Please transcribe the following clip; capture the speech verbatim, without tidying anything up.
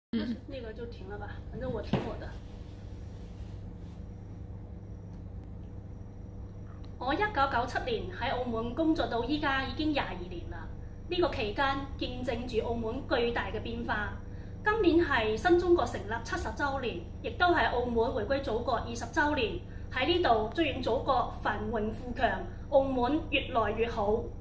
嗯，那个就停了吧，反正我停我的。我一九九七年喺澳門工作到依家已經廿二年啦。呢、這個期間見證住澳門巨大嘅變化。今年係新中國成立七十週年，亦都係澳門回歸祖國二十週年。喺呢度祝願祖國繁榮富強，澳門越來越好。